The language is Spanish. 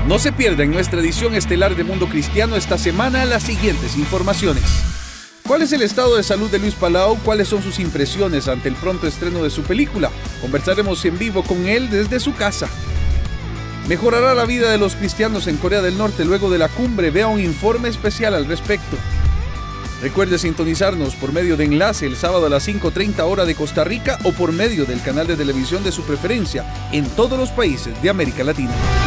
No se pierda en nuestra edición estelar de Mundo Cristiano esta semana las siguientes informaciones. ¿Cuál es el estado de salud de Luis Palau? ¿Cuáles son sus impresiones ante el pronto estreno de su película? Conversaremos en vivo con él desde su casa. ¿Mejorará la vida de los cristianos en Corea del Norte luego de la cumbre? Vea un informe especial al respecto. Recuerde sintonizarnos por medio de enlace el sábado a las 5:30 hora de Costa Rica o por medio del canal de televisión de su preferencia en todos los países de América Latina.